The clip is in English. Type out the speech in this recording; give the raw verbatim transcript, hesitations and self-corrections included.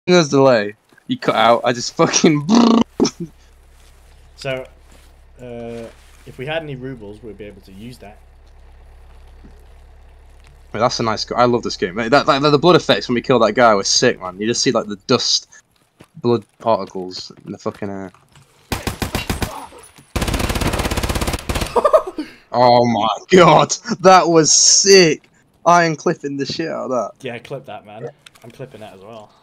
There's delay. You cut out. I just fucking. So, uh, if we had any rubles, we'd be able to use that. That's a nice. I love this game. That, that, the blood effects when we killed that guy was sick, man. You just see like the dust, blood particles in the fucking air. Oh my god, that was sick! I am clipping the shit out of that. Yeah, clip that, man. I'm clipping that as well.